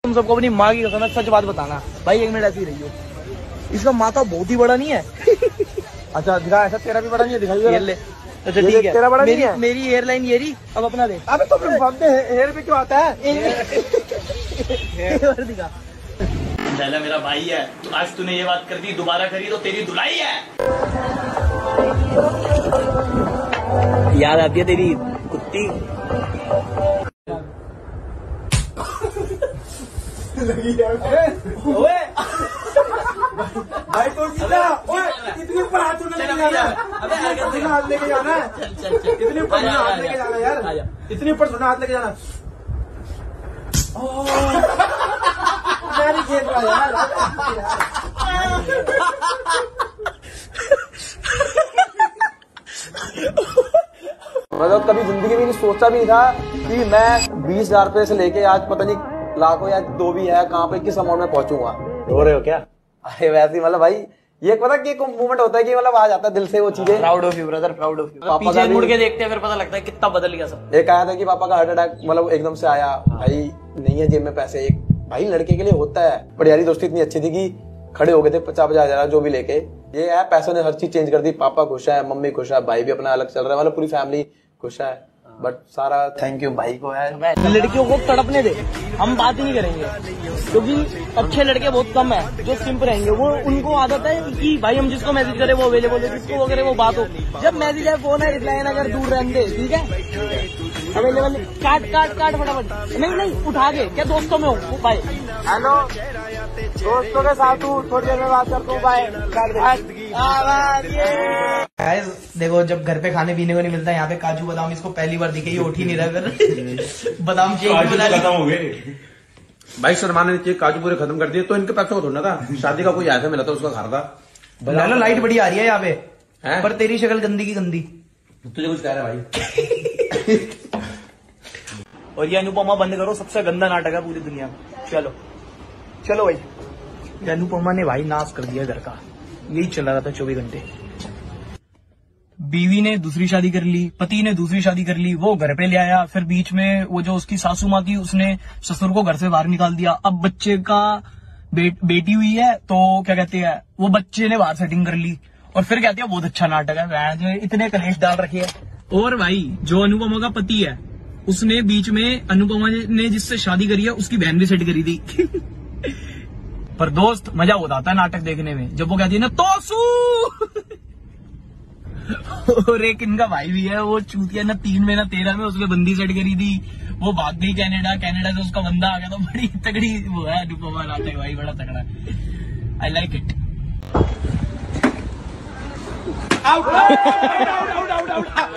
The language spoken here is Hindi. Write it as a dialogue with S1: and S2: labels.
S1: तुम सबको अपनी माँ की कसम है, सच बात बताना भाई, 1 मिनट ऐसी रही हो। इसका माथा बहुत ही बड़ा नहीं है? अच्छा दिखा, ऐसा तेरा भी बड़ा नहीं है, दिखाइए। अच्छा ठीक है, तेरा बड़ा नहीं है। मेरी एयरलाइन ये रही, अब अपना दे। अबे तो हेयर पे क्यों आता है? दिखा।
S2: लैला मेरा भाई है, तो आज तूने ये बात कर दी, दोबारा करी तो तेरी धुलाई है।
S1: याद आती है तेरी कुत्ती। भाई तो इतने ऊपर हाथ लेके जाना है, हाथ लेके जाना है, इतने ऊपर हाथ लेके जाना यार, इतने ऊपर हाथ लेके जाना। मैं नहीं खेल रहा यार। मतलब कभी जिंदगी में नहीं सोचा भी था कि मैं 20,000 रुपए से लेके आज पता नहीं लाखों या जो भी है कहाँ पे किस अमाउंट में पहुंचूंगा। रो रहे हो क्या? अरे वैसे ही मतलब भाई ये पता कि एक मूवमेंट होता है कि मतलब आ जाता है दिल से वो चीजें। Proud of you brother, proud of you. पीछे मुड़ के देखते हैं फिर पता लगता है कितना बदल गया सब। एक आया था कि पापा का हार्ट अटैक मतलब एकदम से आया, भाई नहीं है जेब में पैसे, एक भाई लड़के के लिए होता है। पर यारी दोस्ती इतनी अच्छी थी कि खड़े हो गए थे 50-50 हजार जो भी लेके। ये है पैसों ने हर चीज चेंज कर दी। पापा खुश है, मम्मी खुश है, भाई भी अपना अलग चल रहा है, मतलब पूरी फैमिली खुश है। बट सारा थैंक यू भाई को है। लड़कियों को तड़पने दे, हम बात ही नहीं करेंगे क्योंकि अच्छे लड़के बहुत कम है जो सिंप रहेंगे। वो उनको आदत है कि भाई हम जिसको मैसेज करें वो अवेलेबल है, जिसको वो करे वो बात हो। जब मैसेज है, फोन है, रिप्लाई अगर दूर रहने दे, ठीक है अवेलेबल, काट फटाफट। नहीं उठा के क्या दोस्तों में हो भाई। हेलो दोस्तों के साथ हूँ, थोड़ी देर में बात करता हूँ, बाय। देखो जब घर पे खाने पीने को नहीं मिलता, यहाँ पे काजू बादाम इसको पहली बार दिखे, ये उठ ही नहीं रहा कर। बादाम खत्म हो गए भाई। शर्माने ने काजू पूरे खत्म कर दिए, तो इनके पैसे को थोड़ा था। शादी का कोई ऐसा मिला था, उसका घर था। लाइट बड़ी आ रही है यहाँ पे है? पर तेरी शक्ल गंदी की गंदी। तुझे कुछ कह रहा है भाई। और ये अनुपमा बंद करो, सबसे गंदा नाटक है पूरी दुनिया में। चलो भाई। अनुपमा ने भाई नाश कर दिया घर का, यही चला रहा था 24 घंटे। बीवी ने दूसरी शादी कर ली, पति ने दूसरी शादी कर ली, वो घर पे ले आया, फिर बीच में वो जो उसकी सासू माँ थी उसने ससुर को घर से बाहर निकाल दिया। अब बच्चे का बेटी हुई है तो क्या कहते हैं, वो बच्चे ने बाहर सेटिंग कर ली और फिर कहते हैं बहुत अच्छा नाटक है, इतने कलेश डाल रखे है। और भाई जो अनुपमा का पति है उसने बीच में अनुपमा ने जिससे शादी करी है उसकी बहन भी सेट करी थी। पर दोस्त मजा बहुत आता है नाटक देखने में, जब वो कहती है ना तोसू। और एक इनका भाई भी है, वो चूतिया ना 3 में ना 13 में उसमें बंदी सेट करी थी, वो भाग गई कनाडा से, उसका बंदा आ गया। तो बड़ी तगड़ी वो है अनुपमा नाटक भाई, बड़ा तगड़ा है। I like it.